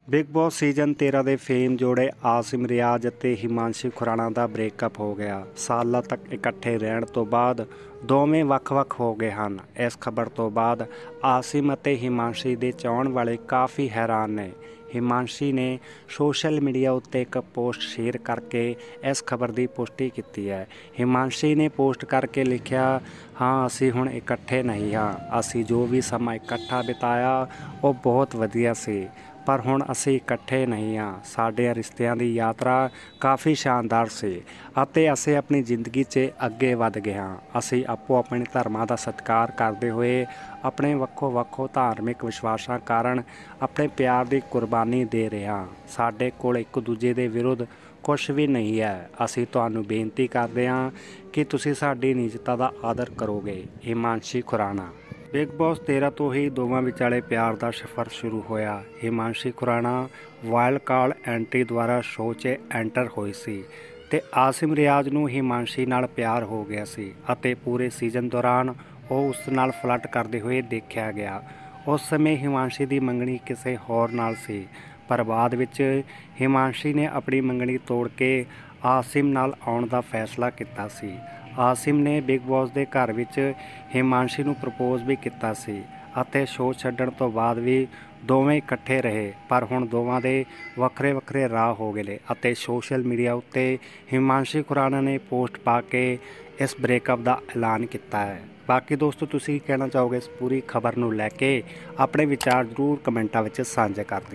Big boss season 13 ਦੇ fame ਜੋੜੇ ਆਸਿਮ ਰਿਆਜ਼ ਅਤੇ ਹਿਮਾਂਸ਼ੀ ਖੁਰਾਣਾ ਦਾ ਬ੍ਰੇਕਅਪ ਹੋ ਗਿਆ। ਸਾਲਾਂ ਤੱਕ ਇਕੱਠੇ ਰਹਿਣ ਤੋਂ ਬਾਅਦ ਦੋਵੇਂ ਵੱਖ-ਵੱਖ ਹੋ ਗਏ ਹਨ। ਇਸ ਖਬਰ ਤੋਂ ਬਾਅਦ ਆਸਿਮ ਅਤੇ ਹਿਮਾਂਸ਼ੀ ਦੇ ਚਾਹਣ ਵਾਲੇ ਕਾਫੀ ਹੈਰਾਨ ਨੇ। ਹਿਮਾਂਸ਼ੀ ਨੇ ਸੋਸ਼ਲ ਮੀਡੀਆ ਉੱਤੇ ਇੱਕ ਪੋਸਟ ਸ਼ੇਅਰ ਕਰਕੇ ਇਸ ਖਬਰ ਦੀ ਪੁਸ਼ਟੀ ਕੀਤੀ ਹੈ। ਹਿਮਾਂਸ਼ੀ ਨੇ ਪੋਸਟ ਕਰਕੇ ਲਿਖਿਆ, ਹਾਂ ਅਸੀਂ ਹੁਣ ਇਕੱਠੇ ਨਹੀਂ ਹਾਂ। ਅਸੀਂ ਜੋ ਵੀ ਸਮਾਂ ਇਕੱਠਾ ਬਿਤਾਇਆ ਉਹ ਬਹੁਤ ਵਧੀਆ ਸੀ, ਪਰ ਹੁਣ ਅਸੀਂ ਇਕੱਠੇ ਨਹੀਂ ਹਾਂ। ਸਾਡੇ ਰਿਸ਼ਤਿਆਂ ਦੀ ਯਾਤਰਾ ਕਾਫੀ ਸ਼ਾਨਦਾਰ ਸੀ ਅਤੇ ਅਸੀਂ ਆਪਣੀ ਜ਼ਿੰਦਗੀ 'ਚ ਅੱਗੇ ਵਧ ਗਏ ਹਾਂ। ਅਸੀਂ ਆਪੋ ਆਪਣੇ ਧਰਮਾਂ ਦਾ ਸਤਿਕਾਰ ਕਰਦੇ ਹੋਏ ਆਪਣੇ ਵੱਖੋ-ਵੱਖੋ ਧਾਰਮਿਕ ਵਿਸ਼ਵਾਸਾਂ ਕਾਰਨ ਆਪਣੇ ਪਿਆਰ ਦੀ ਕੁਰਬਾਨੀ ਦੇ ਰਹੇ ਹਾਂ। ਸਾਡੇ ਕੋਲ ਇੱਕ ਦੂਜੇ ਦੇ ਵਿਰੁੱਧ ਕੁਛ ਵੀ ਨਹੀਂ ਹੈ। ਅਸੀਂ ਤੁਹਾਨੂੰ ਬੇਨਤੀ ਕਰਦੇ ਹਾਂ ਕਿ ਤੁਸੀਂ ਸਾਡੀ ਨਿੱਜਤਾ ਦਾ ਆਦਰ ਕਰੋਗੇ। ਹਿਮਾਂਸ਼ੀ ਖੁਰਾਣਾ। ਬਿਗ ਬੌਸ 13 ਤੋਂ ਹੀ ਦੋਵਾਂ ਵਿਚਾਲੇ ਪਿਆਰ ਦਾ ਸਫ਼ਰ ਸ਼ੁਰੂ ਹੋਇਆ। Himanshi Khurana wild card entry ਦੁਆਰਾ ਸ਼ੋਅ 'ਚ ਐਂਟਰ ਹੋਈ ਸੀ ਤੇ ਆਸਿਮ ਰਿਆਜ਼ ਨੂੰ ਹਿਮਾਂਸ਼ੀ ਨਾਲ ਪਿਆਰ ਹੋ ਗਿਆ ਸੀ ਅਤੇ ਪੂਰੇ ਸੀਜ਼ਨ ਦੌਰਾਨ ਉਹ ਉਸ ਨਾਲ ਫਲਰਟ ਕਰਦੇ ਹੋਏ ਦੇਖਿਆ ਗਿਆ। ਉਸ ਸਮੇਂ ਹਿਮਾਂਸ਼ੀ ਦੀ ਮੰਗਣੀ ਕਿਸੇ ਹੋਰ ਨਾਲ ਸੀ, ਪਰ ਬਾਅਦ ਵਿੱਚ ਹਿਮਾਂਸ਼ੀ ਨੇ ਆਪਣੀ ਮੰਗਣੀ ਤੋੜ ਕੇ ਆਸਿਮ ਨਾਲ ਆਉਣ ਦਾ ਫੈਸਲਾ ਕੀਤਾ ਸੀ। ਆਸਿਮ ਨੇ ਬਿਗ ਬੌਸ ਦੇ ਘਰ ਵਿੱਚ ਹਿਮਾਂਸ਼ੀ ਨੂੰ ਪ੍ਰਪੋਜ਼ ਵੀ ਕੀਤਾ ਸੀ ਅਤੇ ਸ਼ੋਅ ਛੱਡਣ ਤੋਂ ਬਾਅਦ ਵੀ ਦੋਵੇਂ ਇਕੱਠੇ ਰਹੇ, ਪਰ ਹੁਣ ਦੋਵਾਂ ਦੇ ਵੱਖਰੇ-ਵੱਖਰੇ ਰਾਹ ਹੋ ਗਏ ਨੇ ਅਤੇ ਸੋਸ਼ਲ ਮੀਡੀਆ ਉੱਤੇ ਹਿਮਾਂਸ਼ੀ ਖੁਰਾਣਾ ਨੇ ਪੋਸਟ ਪਾ ਕੇ ਇਸ ਬ੍ਰੇਕਅਪ ਦਾ ਐਲਾਨ ਕੀਤਾ ਹੈ। ਬਾਕੀ ਦੋਸਤੋ, ਤੁਸੀਂ ਕੀ ਕਹਿਣਾ ਚਾਹੋਗੇ ਇਸ ਪੂਰੀ ਖਬਰ ਨੂੰ ਲੈ ਕੇ? ਆਪਣੇ ਵਿਚਾਰ ਜ਼ਰੂਰ ਕਮੈਂਟਾਂ ਵਿੱਚ ਸਾਂਝੇ ਕਰ ਦਿਓ।